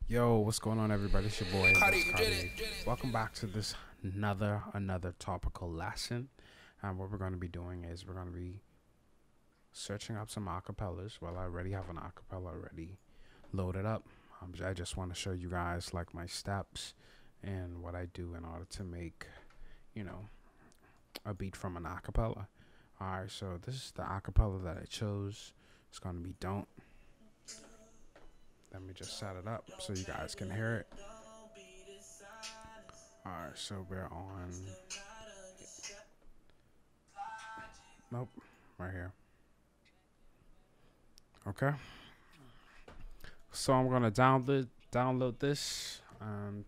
Yo, what's going on, everybody? It's your boy, Cardi. Welcome back to this another topical lesson. And what we're going to be doing is we're going to be searching up some acapellas. Well, I already have an acapella already loaded up. I just want to show you guys like my steps and what I do in order to make, you know, a beat from an acapella. All right, so this is the acapella that I chose. It's going to be Don't. Let me just set it up so you guys can hear it. Alright, so we're on. Nope, right here. Okay. So I'm gonna download this and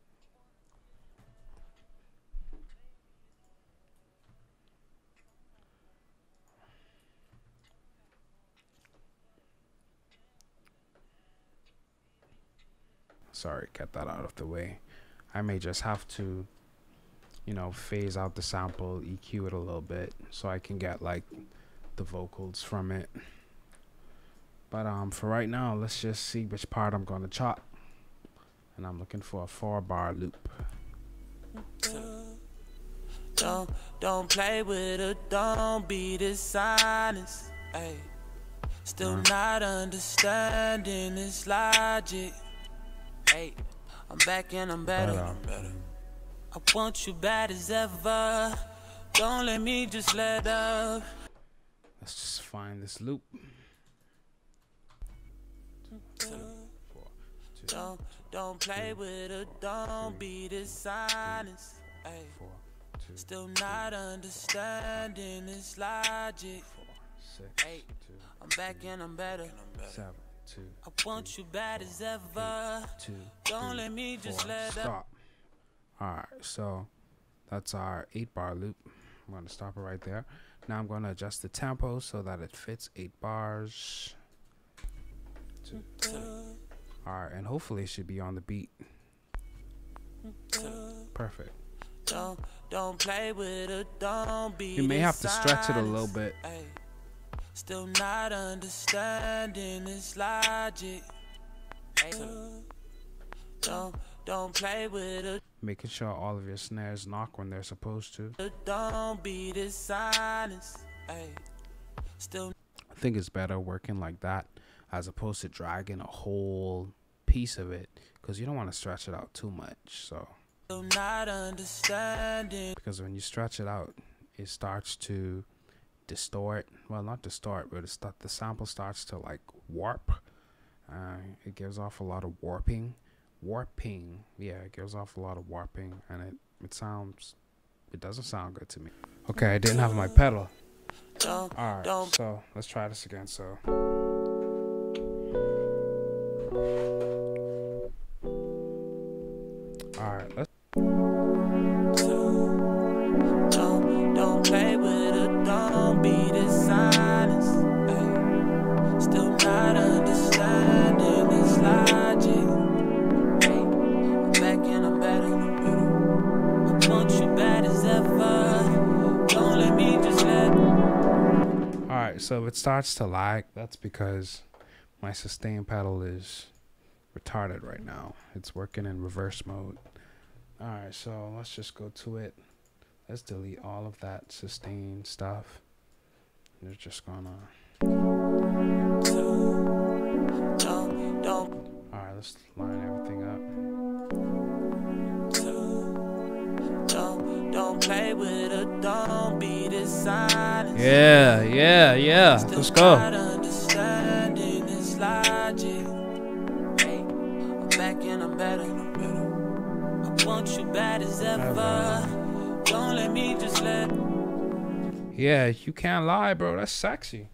sorry, get that out of the way. I may just have to, you know, phase out the sample, EQ it a little bit so I can get like the vocals from it. But for right now, let's just see which part I'm gonna chop. And I'm looking for a 4-bar loop. Don't play with her, don't be dishonest. Ay. Still not understanding this logic. Hey, I'm back and I'm better. I want you bad as ever. Don't let me just let up. Let's just find this loop. Don't play with her, don't be dishonest. Hey, still not understanding this logic. Hey, I'm back and I'm better. 7, 2, I want you bad as ever. 2, Don't let me just let up. stop. Alright, so that's our 8-bar loop. I'm going to stop it right there. Now I'm going to adjust the tempo so that it fits 8 bars. 2. Alright, and hopefully it should be on the beat. Perfect. Don't play with her, don't be You may have to stretch it a little bit. Ay. Still not understanding this logic. Ay. Don't play with her. Making sure all of your snares knock when they're supposed to. Don't be dishonest. Ay. Still. I think it's better working like that as opposed to dragging a whole piece of it, because you don't want to stretch it out too much. So Still not understanding. because when you stretch it out, it starts to distort. Well, not distort, but the sample starts to like warp. It gives off a lot of warping. Yeah, it gives off a lot of warping, and it doesn't sound good to me. Okay, I didn't have my pedal. Alright, so let's try this again. So alright, let's Don't play with her, don't be dishonest. Ay. Still not understanding this logic. Ay. I'm back and I'm better. I want you bad as ever. Don't let me just let. Alright, so it starts to lag. That's because my sustain pedal is retarded right now. It's working in reverse mode. Alright, so let's just go to it. Let's delete all of that sustain stuff. We're just gonna. Alright, let's line everything up. Don't play with her, don't be dishonest. Yeah. Let's go. Understanding this logic. Hey, I'm back and I'm better. I want you bad as ever. Don't let me just let. Yeah, you can't lie, bro. That's sexy.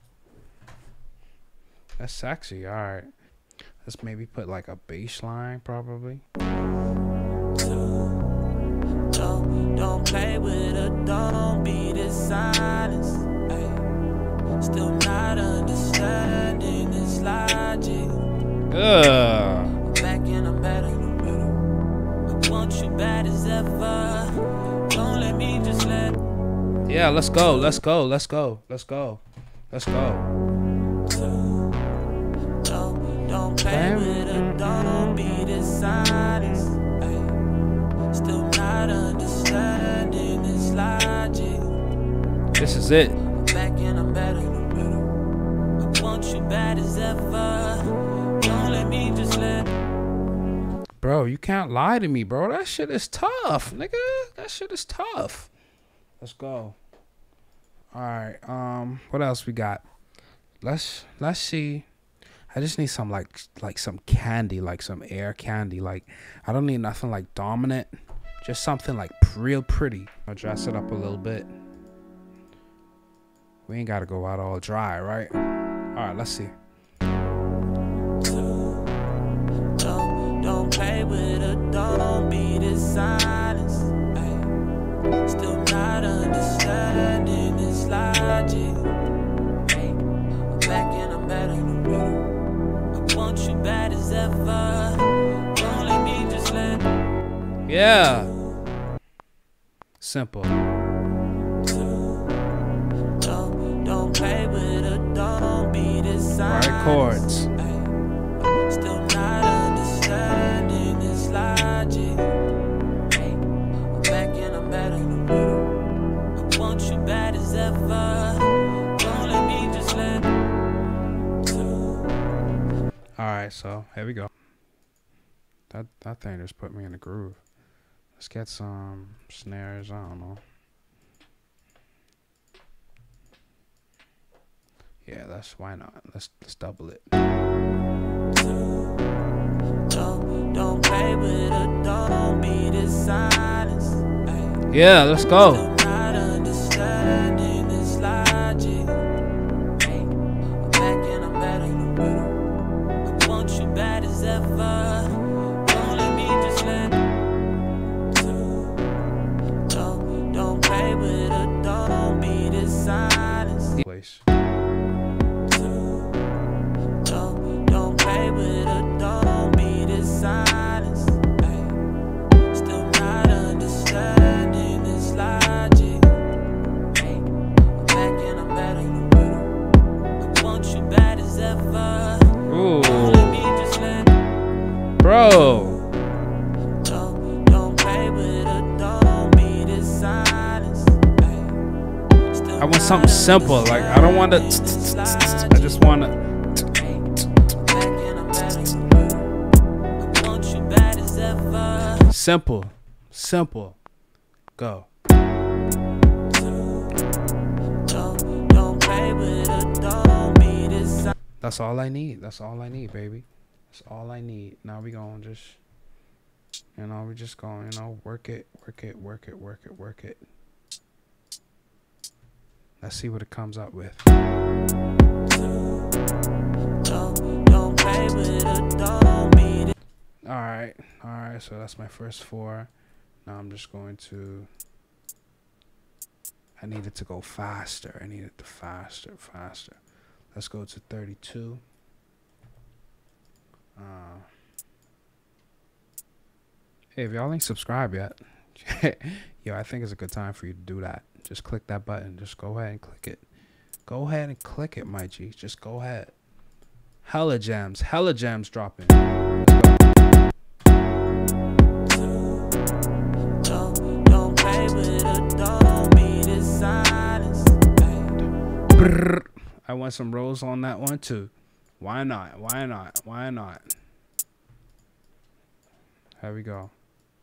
Alright. Let's maybe put like a bass line, probably. Don't play with her, don't be dishonest. Ay. Still not understanding this logic. I'm back and I'm better. I want you bad as ever. Don't let me just let. Yeah, let's go. Don't play with her, don't be is it. Back and I'm better. I want you bad as ever. Don't let me just let. Bro, you can't lie to me, bro. That shit is tough, nigga. That shit is tough. Let's go. All right. What else we got? Let's see. I just need some like some candy, like some air candy. Like I don't need nothing like dominant. Just something like real pretty. I'll dress it up a little bit. We ain't gotta go out all dry, right? All right, let's see. Don't play with her, don't be dishonest. Ay, still not understanding this logic. Ay, I'm back and I'm better. I want you bad as ever. Don't let me just let. Yeah. Simple. Don't play with her, don't be dishonest. Right chords. Ay, still not understanding this logic. Ay, I'm back and I'm better. I want you bad as ever. Don't let me just let. Alright, so here we go. That thing just put me in the groove. Let's get some snares, I don't know. Yeah, why not? Let's double it. Don't play with her, don't be dishonest. Ay, Yeah, let's go. still not understanding this logic. Ay, I'm back and I'm better. I want you bad as ever. Don't let me just let. Don't play with her, don't be dishonest. Place. Don't play with her, don't be dishonest. Ay, still not understanding this logic. Ay, I'm back and I'm better. I want you bad as ever. Ooh. Don't let me just let. Bro. Don't play with her, don't be dishonest. Ay, still I want something simple. Like I don't want to. I just want to. Simple. Simple. Go. Don't play with her, don't be dishonest. That's all I need. That's all I need, baby. That's all I need. Now we gonna just, we just gonna, work it. Let's see what it comes up with. Don't play with her, don't be. Alright, so that's my first 4. Now I'm just going to, I need it to go faster. I need it to faster. Let's go to 32. Hey, if y'all ain't subscribed yet, yo, I think it's a good time for you to do that. Just click that button. Just go ahead and click it. Go ahead and click it, my G. Just go ahead. Hella jams dropping. Don't play with her, don't be dishonest. Brrr. I want some rolls on that one too. Why not? Here we go.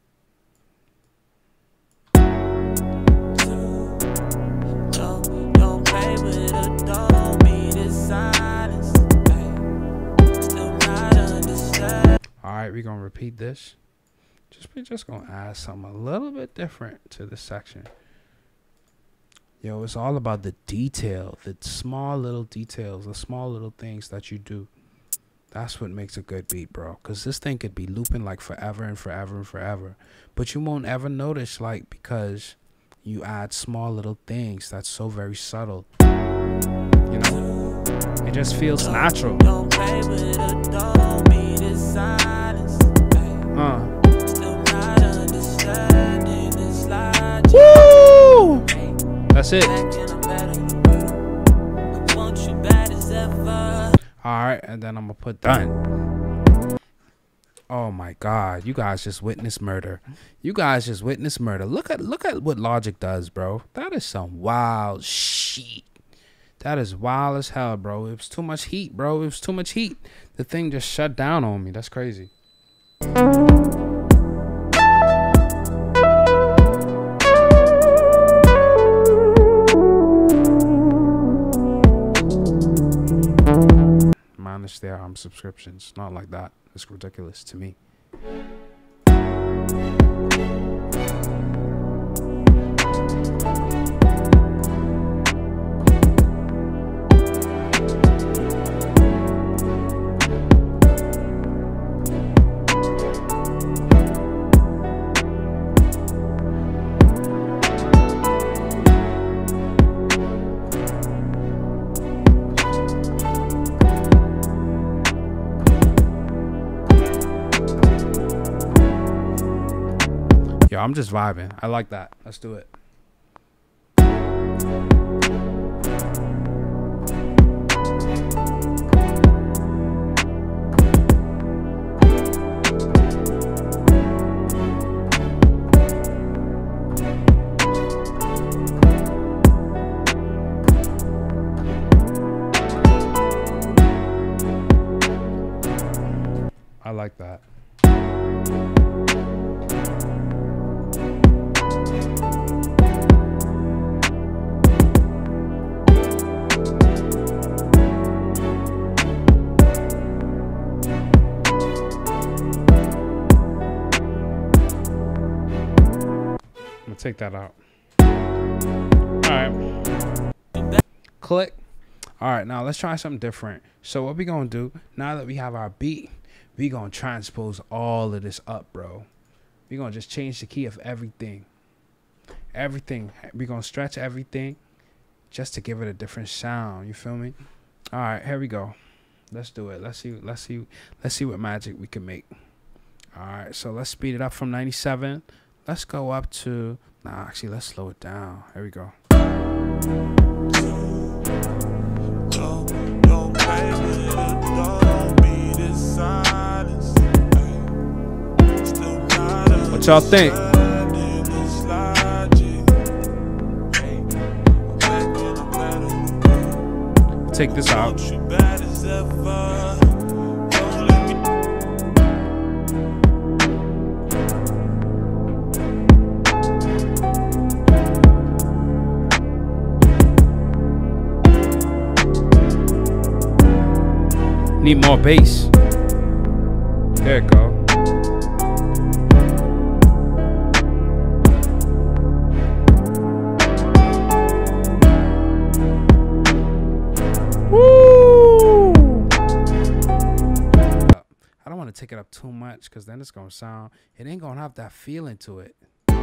Don't play with her, don't be dishonest. Still not understand. Alright, we're gonna repeat this. We're just gonna add something a little bit different to this section. Yo, it's all about the detail, the small little details, the small little things that you do. That's what makes a good beat, bro. Because this thing could be looping like forever and forever and forever. But you won't ever notice, like, because you add small little things that's so very subtle. You know? It just feels natural. Don't play with her, don't be dishonest. Still not understanding this logic. Woo! That's it. Alright, and then I'm gonna put done. Oh my God, you guys just witnessed murder. You guys just witnessed murder. Look at what Logic does, bro. That is some wild shit. That is wild as hell, bro. It was too much heat, bro. It was too much heat. The thing just shut down on me. That's crazy. Minus their subscriptions. Not like that. It's ridiculous to me. Yo, I'm just vibing. I like that. Let's do it. I like that. Take that out. All right. Click. All right, now let's try something different. So what we gonna do now that we have our beat, we gonna transpose all of this up, bro. We gonna just change the key of everything. We gonna stretch everything just to give it a different sound. You feel me? All right, here we go. Let's do it. Let's see what magic we can make. All right, so let's speed it up from 97. Let's go up to, nah, actually, let's slow it down. Here we go. What y'all think? Take this out. Need more bass. There it go. Woo! I don't want to take it up too much because then it's gonna sound. It ain't gonna have that feeling to it.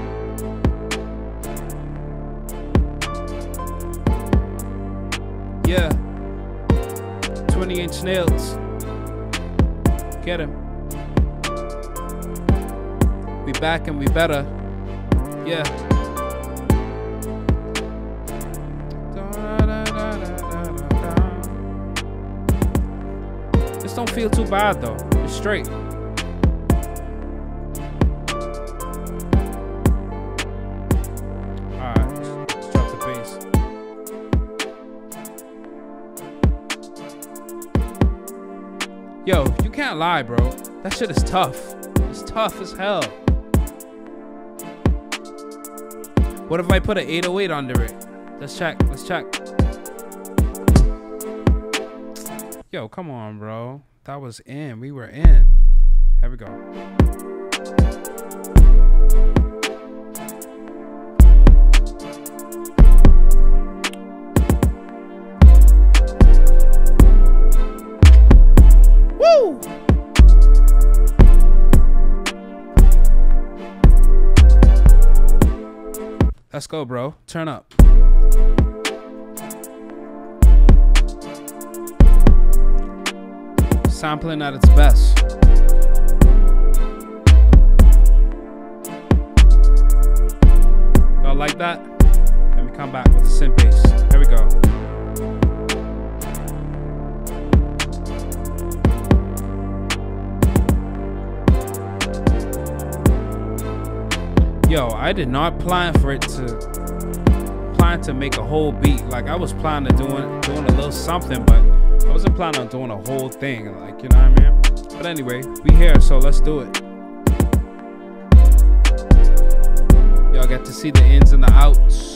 Yeah. 20-inch nails. Get him. We back and we better. Yeah. This don't feel too bad though. It's straight. Alright, let's drop the bass. Yo, you can't lie, bro. That shit is tough. It's tough as hell. What if I put an 808 under it? Let's check. Let's check. Yo, come on, bro. That was in. We were in. Here we go. Woo! Let's go, bro. Turn up. Sampling at its best. Y'all like that? Let me come back with the synth bass. Here we go. Yo, I did not plan for it to make a whole beat. Like, I was planning to doing a little something, but I wasn't planning on doing a whole thing. Like, you know what I mean? But anyway, we here, so let's do it. Y'all get to see the ins and the outs.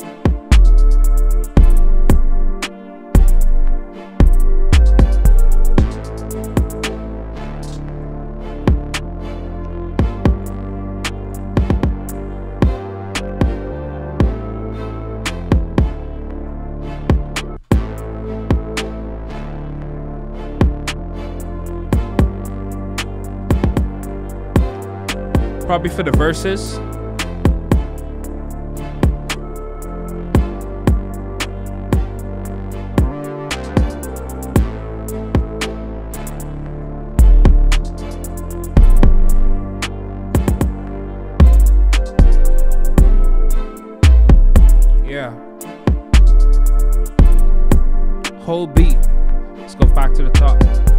Probably for the verses. Yeah. Whole beat. Let's go back to the top.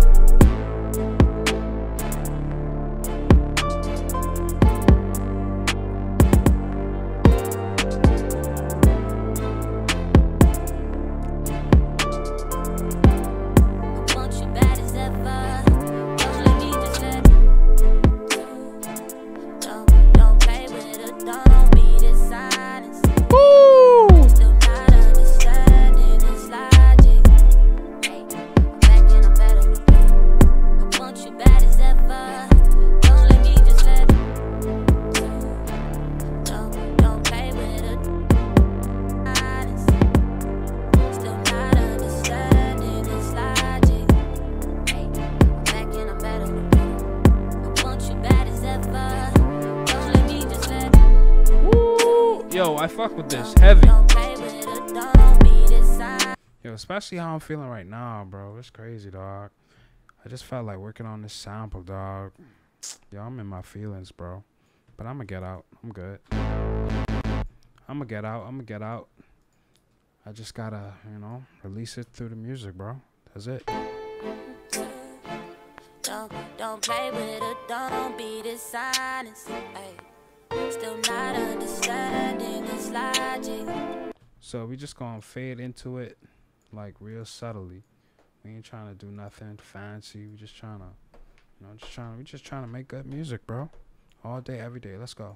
Yo, I fuck with this heavy. Yo, especially how I'm feeling right now, bro. It's crazy, dog. I just felt like working on this sample, dog. Yo, I'm in my feelings, bro. But I'm gonna get out. I'm good. I'm gonna get out. I just gotta, you know, release it through the music, bro. That's it. Don't play with it, don't be dishonest. Ay. Still not understanding this logic. So we just gonna fade into it like real subtly. We ain't trying to do nothing fancy. We just trying to, you know, we just trying to make good music, bro. All day, every day. Let's go.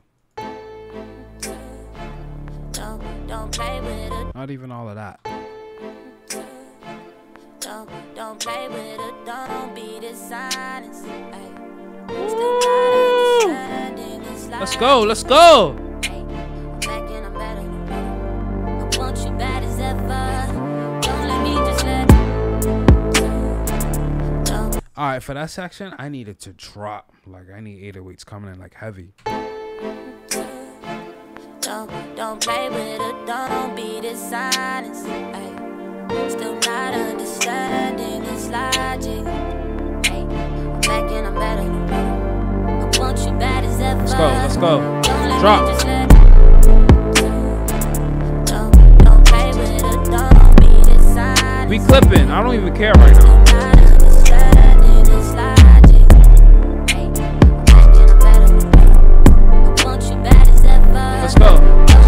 Don't play with it. Not even all of that. Don't play with it, don't be dishonest. Ay. Still not understanding this logic. Let's go, let's go. Alright, for that section, I need it to drop. Like, I need 808s coming in like heavy. Don't play with it, don't be dishonest. Ay. Still not understanding this logic. Ay. I'm back and I'm better. I want you bad as ever. Let's go. Drop. Don't play with it, don't be dishonest. We clipping. I don't even care right now. Let's go.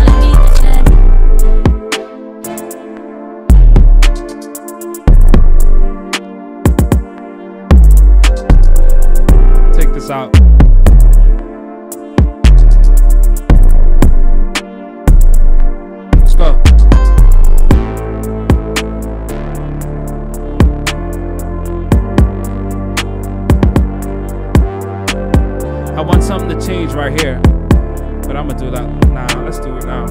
Take this out. Let's go. I want something to change right here. But I'm gonna do that. Nah, let's do it now.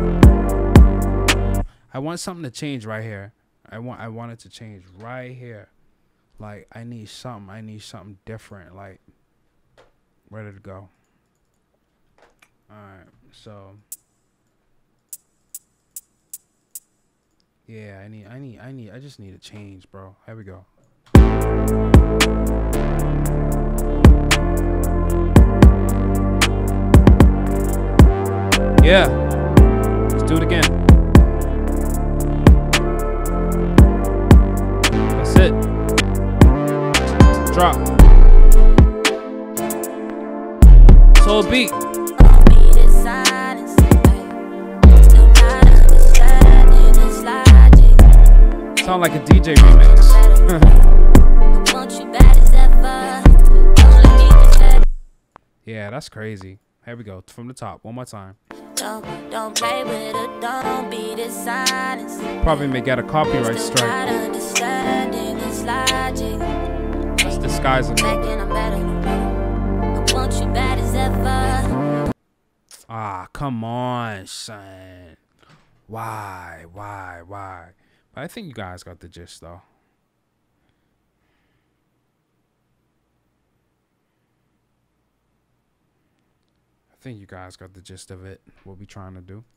I want something to change right here. I want it to change right here. Like, I need something different. Like, ready to go. Alright, so yeah, I just need a change, bro. Here we go. Yeah, let's do it again. That's it. Drop. Soul beat. Sound like a DJ remix. Yeah, that's crazy. Here we go. From the top. One more time. Don't play with it, don't be dishonest. Probably may get a copyright strike. Let's disguise it. Ah, come on, son. Why? But I think you guys got the gist, though. I think you guys got the gist of it, what we trying to do.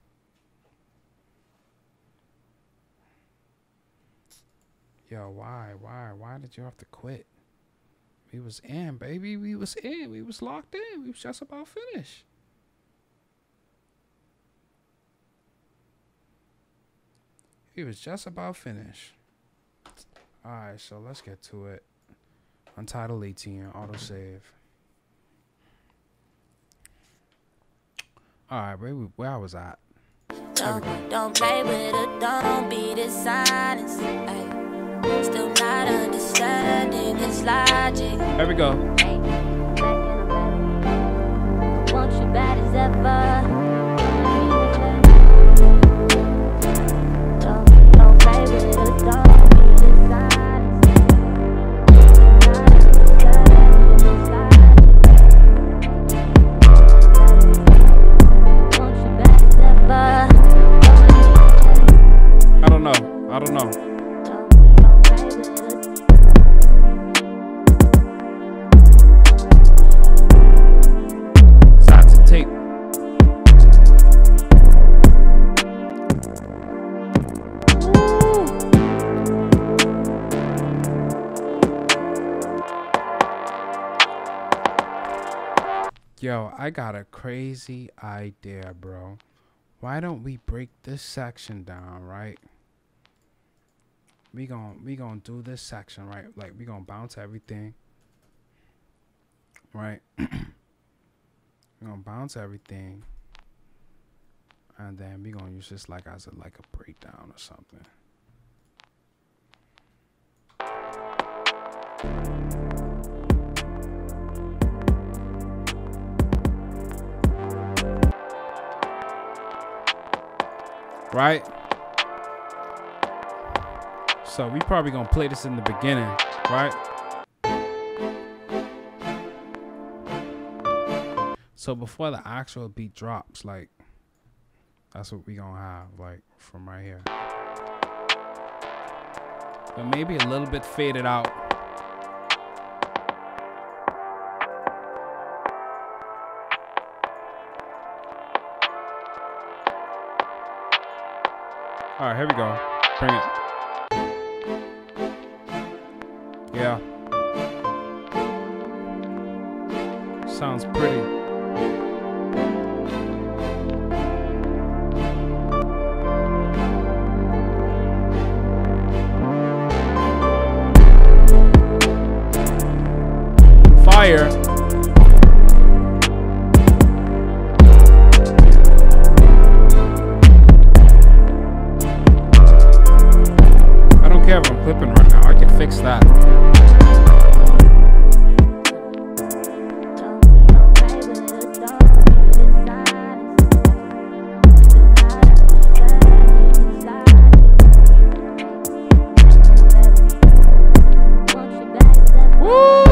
Yo, why did you have to quit? We was in, baby. We was in. We was locked in. We was just about finished. We was just about finished. Alright, so let's get to it. Untitled 18, autosave. Alright, where I was at. Don't play with it, don't be dishonest. Ay. Still not understanding this logic. There we go. Want you bad as ever. Don't play with it, don't be dishonest. Want you bad as ever. I don't know. Yo, I got a crazy idea, bro. Why don't we break this section down, right? We gonna do this section, right? Like, we gonna bounce everything, right? We're gonna bounce everything, and then we gonna use this like as a breakdown or something. Right? So we probably gonna play this in the beginning, right? So before the actual beat drops, like, that's what we gonna have, like, from right here. But maybe a little bit faded out. All right, here we go. Bring it. Yeah. Sounds pretty. Fire. If I'm clipping right now, I can fix that. Woo!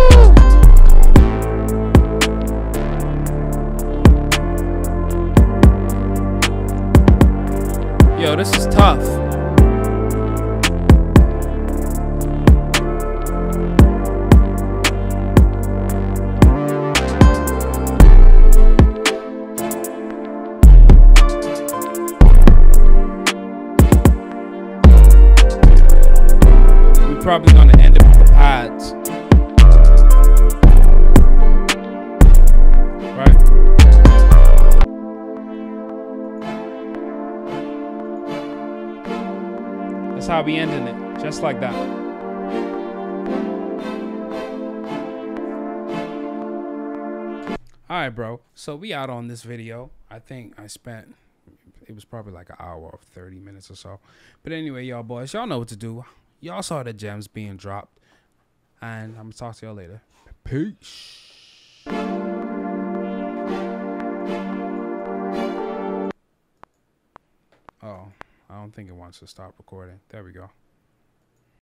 Yo, this is tough. Probably gonna end up with the pads, right? That's how we ending it, just like that. All right, bro. So we out on this video. I think I spent. it was probably like an hour or 30 minutes or so. But anyway, y'all boys, y'all know what to do. Y'all saw the gems being dropped. And I'm going to talk to y'all later. Peace. Oh, I don't think it wants to stop recording. There we go.